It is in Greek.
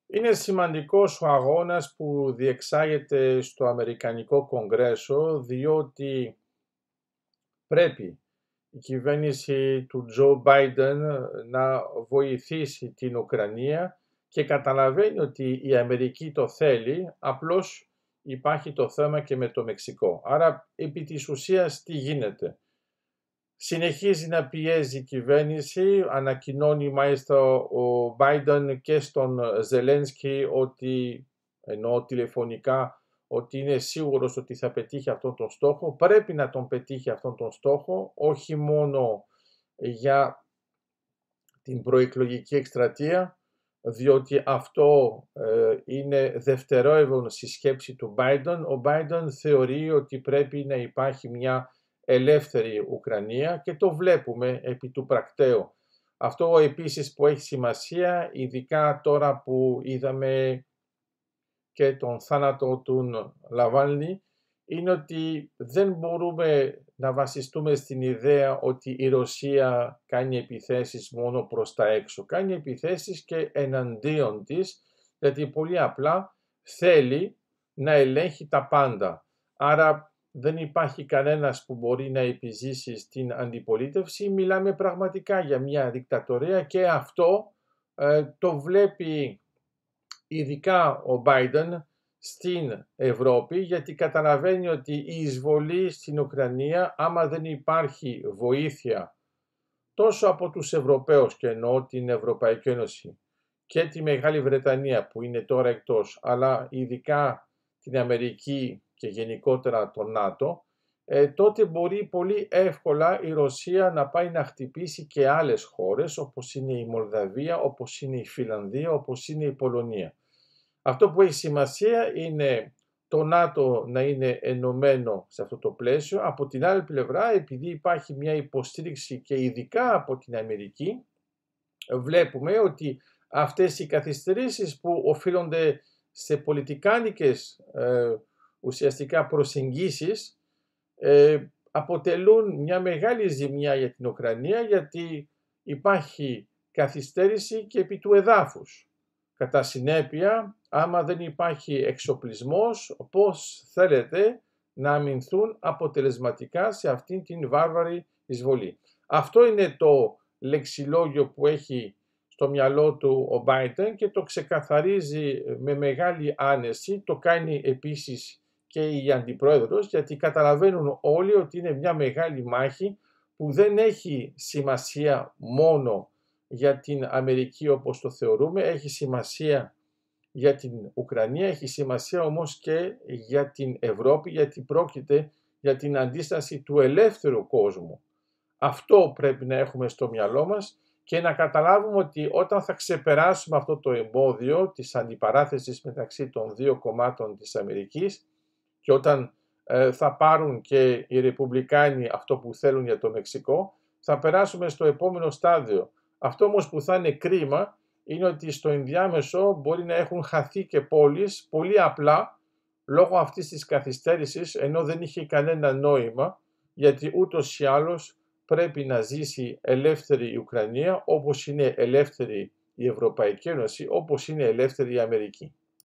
Είναι σημαντικός ο αγώνας που διεξάγεται στο Αμερικανικό Κογκρέσο, διότι πρέπει η κυβέρνηση του Τζο Μπάιντεν να βοηθήσει την Ουκρανία και καταλαβαίνει ότι η Αμερική το θέλει, απλώς υπάρχει το θέμα και με το Μεξικό. Άρα, επί της ουσίας, τι γίνεται? Συνεχίζει να πιέζει η κυβέρνηση, ανακοινώνει μάλιστα ο Μπάιντεν και στον Ζελένσκι ότι, εννοώ τηλεφωνικά, ότι είναι σίγουρος ότι θα πετύχει αυτόν τον στόχο. Πρέπει να τον πετύχει αυτόν τον στόχο, όχι μόνο για την προεκλογική εκστρατεία, διότι αυτό είναι δευτερεύον στη σκέψη του Μπάιντεν. Ο Μπάιντεν θεωρεί ότι πρέπει να υπάρχει μια ελεύθερη Ουκρανία και το βλέπουμε επί του πρακτέου. Αυτό επίσης που έχει σημασία, ειδικά τώρα που είδαμε και τον θάνατο του Ναβάλνη, είναι ότι δεν μπορούμε να βασιστούμε στην ιδέα ότι η Ρωσία κάνει επιθέσεις μόνο προς τα έξω. Κάνει επιθέσεις και εναντίον της, γιατί πολύ απλά θέλει να ελέγχει τα πάντα. Άρα δεν υπάρχει κανένας που μπορεί να επιζήσει στην αντιπολίτευση. Μιλάμε πραγματικά για μια δικτατορία και αυτό το βλέπει ειδικά ο Biden στην Ευρώπη, γιατί καταλαβαίνει ότι η εισβολή στην Ουκρανία, άμα δεν υπάρχει βοήθεια τόσο από τους Ευρωπαίους, και εννοώ την Ευρωπαϊκή Ένωση και τη Μεγάλη Βρετανία που είναι τώρα εκτός, αλλά ειδικά την Αμερική και γενικότερα το ΝΑΤΟ, τότε μπορεί πολύ εύκολα η Ρωσία να πάει να χτυπήσει και άλλες χώρες, όπως είναι η Μολδαβία, όπως είναι η Φιλανδία, όπως είναι η Πολωνία. Αυτό που έχει σημασία είναι το ΝΑΤΟ να είναι ενωμένο σε αυτό το πλαίσιο. Από την άλλη πλευρά, επειδή υπάρχει μια υποστήριξη και ειδικά από την Αμερική, βλέπουμε ότι αυτές οι καθυστερήσεις που οφείλονται σε πολιτικάνικες ουσιαστικά προσεγγίσεις αποτελούν μια μεγάλη ζημιά για την Ουκρανία, γιατί υπάρχει καθυστέρηση και επί του εδάφους. Κατά συνέπεια, άμα δεν υπάρχει εξοπλισμός, πώς θέλετε να αμυνθούν αποτελεσματικά σε αυτήν την βάρβαρη εισβολή? Αυτό είναι το λεξιλόγιο που έχει στο μυαλό του ο Biden και το ξεκαθαρίζει με μεγάλη άνεση. Το κάνει επίσης και η Αντιπρόεδρος, γιατί καταλαβαίνουν όλοι ότι είναι μια μεγάλη μάχη που δεν έχει σημασία μόνο για την Αμερική όπως το θεωρούμε, έχει σημασία για την Ουκρανία, έχει σημασία όμως και για την Ευρώπη, γιατί πρόκειται για την αντίσταση του ελεύθερου κόσμου. Αυτό πρέπει να έχουμε στο μυαλό μας και να καταλάβουμε ότι όταν θα ξεπεράσουμε αυτό το εμπόδιο της αντιπαράθεσης μεταξύ των δύο κομμάτων της Αμερικής και όταν θα πάρουν και οι Ρεπουμπλικάνοι αυτό που θέλουν για το Μεξικό, θα περάσουμε στο επόμενο στάδιο. Αυτό όμως που θα είναι κρίμα είναι ότι στο ενδιάμεσο μπορεί να έχουν χαθεί και πόλεις πολύ απλά λόγω αυτής της καθυστέρησης, ενώ δεν είχε κανένα νόημα, γιατί ούτως ή άλλως πρέπει να ζήσει ελεύθερη η Ουκρανία, όπως είναι ελεύθερη η Ευρωπαϊκή Ένωση, όπως είναι ελεύθερη η Αμερική.